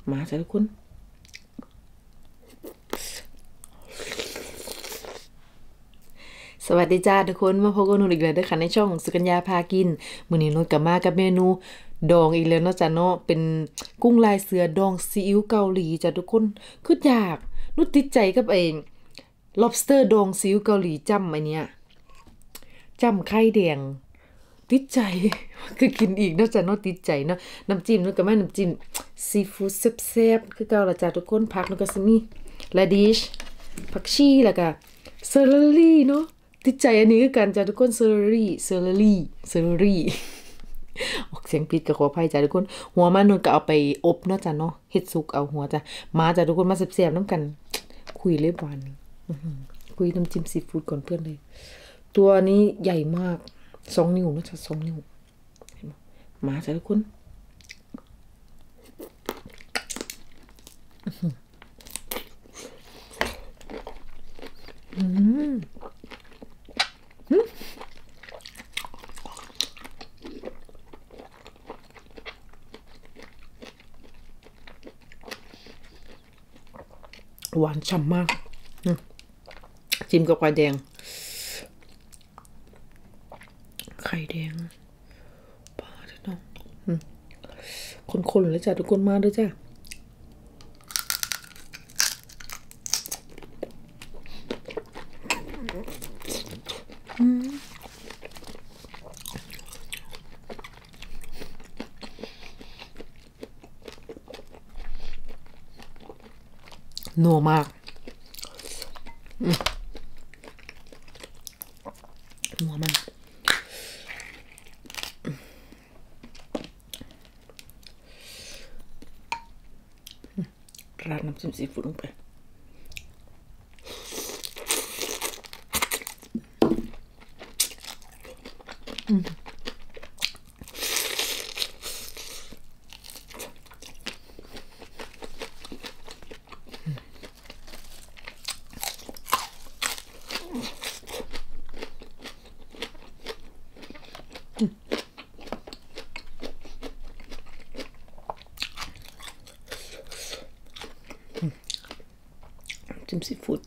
มาจ้ะทุกคนสวัสดีจ้าทุกคนมาพบกับหนูอีกแล้วด้วยค่ะในช่องสุกัญญาพากินมื้อนี้หนูกลับมากับเมนูดองอีกแล้วเนาะจ้ะเนาะเป็นกุ้งลายเสือดองซีอิ๊วเกาหลีจ้ะทุกคนคืออยากหนูติดใจกับlobster ดองซีอิ๊วเกาหลีจ้ำอันเนี้ยจ้ำไข่แดงติดใจคือกินอีกเนาะจ้ะเนาะติดใจเนาะน้ำจิ้มหนูก็มาน้ำจิ้มซีฟู้ดแซ่บๆคือเก่าล่ะจ้ะทุกคนผักหนูก็สิมีradish ผักชีแล้วก็เซอร์รี่เนาะติดใจอันนี้คือกันจ้ะทุกคนเซอร์รี่ออกเสียงผิดก็ขออภัยจ้ะทุกคนหัวมันนนก็เอาไปอบเนาะจ้ะเนาะเฮ็ดสุกเอาหัวจ้ะมาจ้ะทุกคนมาแซ่บๆนำกันคุยเลยหวานคุยน้ำจิ้มซีฟู้ดก่อนเพื่อนเลยตัวนี้ใหญ่มาก2 นิ้วนะจ้ะ2 นิ้วมาจ้ะทุกคนหวานฉ่ำมากจิ้มกับไข่แดงปลาเนาะคนๆเลยจ้ะทุกคนมาด้วยจ้ะนัวมากนัวมันราดน้ำจิ้มซีฟู้ดลงไปจิ้มซีฟู้ด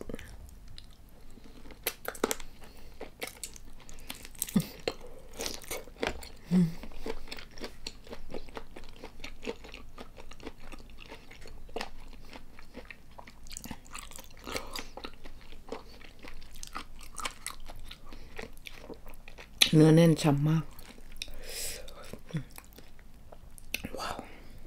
เนื้อแน่นฉ่ำมากว้าว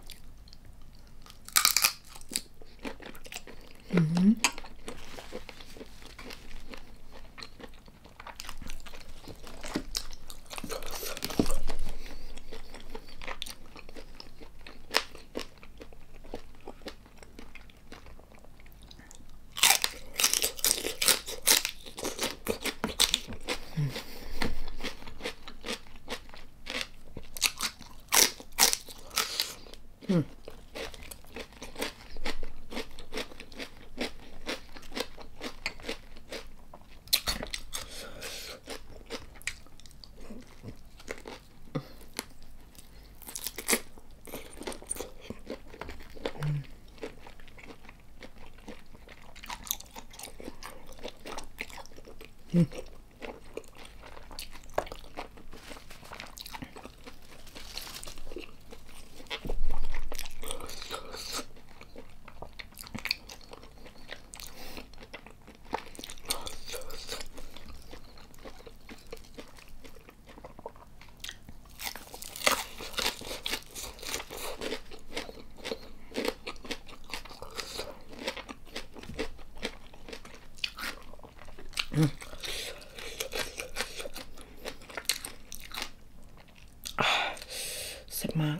แซ่บมาก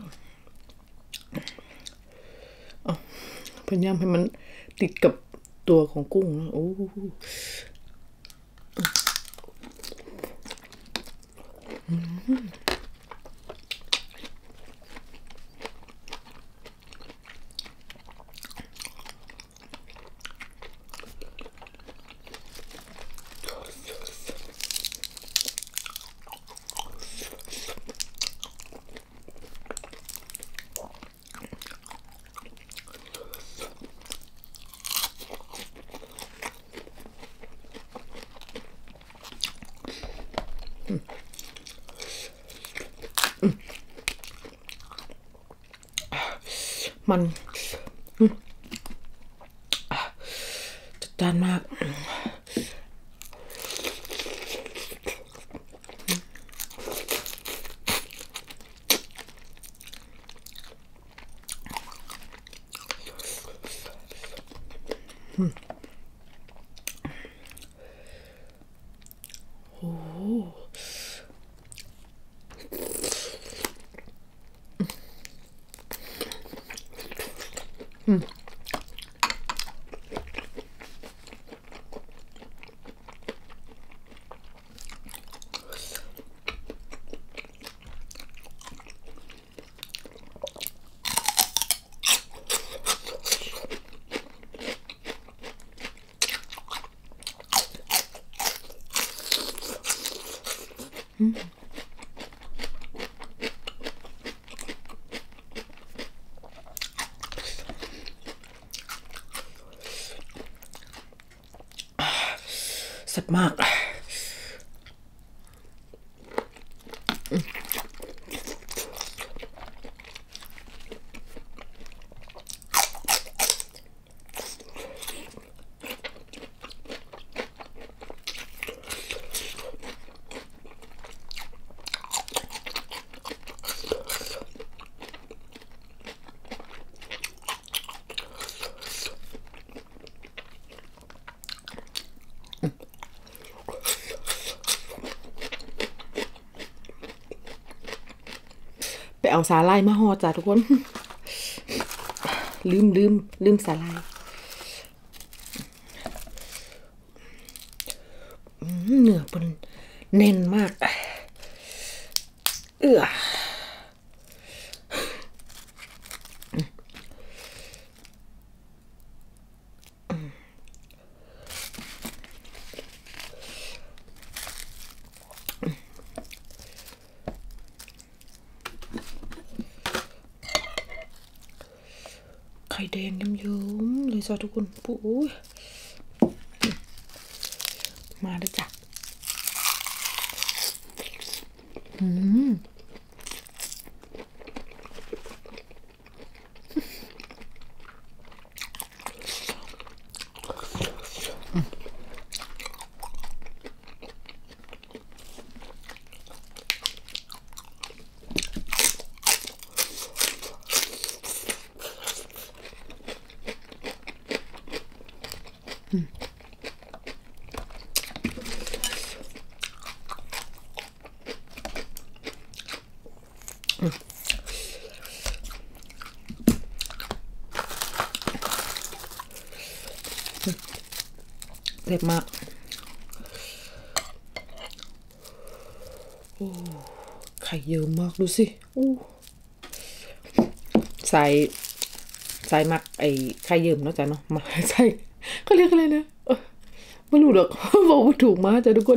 พยายามให้มันติดกับตัวของกุ้งนะโอ้มันจัดจ้านมากโอ้แซ่บมากไปเอาสาหร่ายมาห่อจ้าทุกคนลืมสาหร่ายเนื้อเป็นแน่นมากไข่แดงเยิ้มๆเลยจ้าทุกคนปุ๊ยมาแล้วจ้ะเผ็ดมากโอ้ไข่เยอะมากดูสิอู้ใส่มักไอ้ไข่เยิ้มเนาะจ้ะเนาะมาใส่เขาเรียกอะไรนะไม่รู้หรอกบอกว่าถูกมาจ้ะทุกคน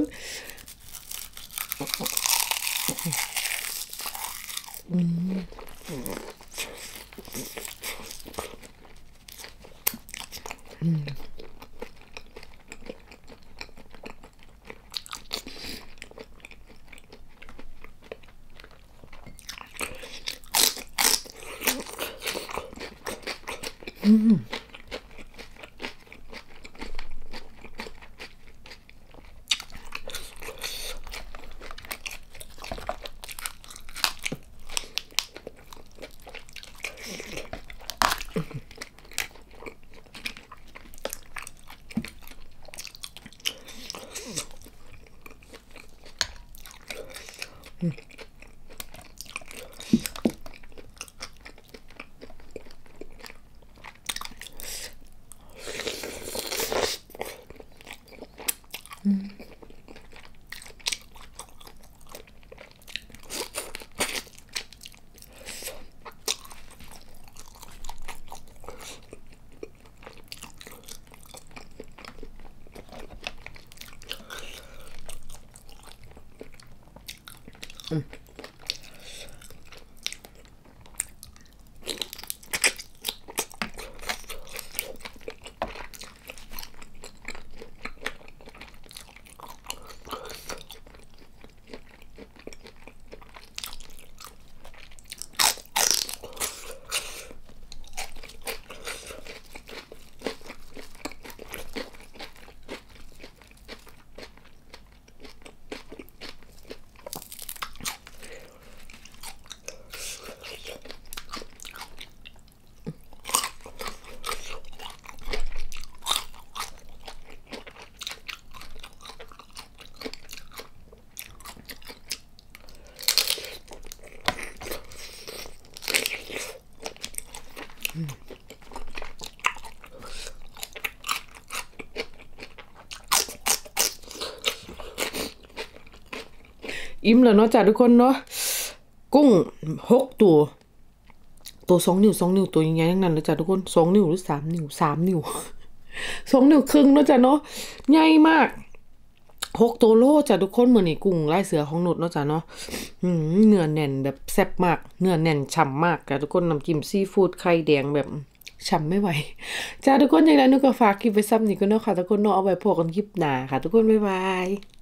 อิ่มแล้วเนาะจ้ะทุกคนเนาะกุ้ง6ตัว2 นิ้วตัวใหญ่ๆทั้งนั้นเลยจ้ะทุกคน2 นิ้วหรือ3 นิ้ว3 นิ้ว2 นิ้วครึ่งเนาะจ้ะเนาะใหญ่มาก6 ตัวโลจ้ะทุกคนมื้อนี้กุ้งลายเสือของนุชเนาะจ้ะเนาะเนื้อแน่นแบบแซ่บมากเนื้อแน่นฉ่ำมากจ้ะทุกคนน้ำจิ้มซีฟู้ดไข่แดงแบบฉ่ำไม่ไหวจ้ะทุกคนอย่างไรนุชก็ฝากคลิปไว้ซ้ำนี่ก็เนาะค่ะทุกคนเนาะเอาไว้พบกันคลิปหน้าค่ะทุกคนบ๊ายบาย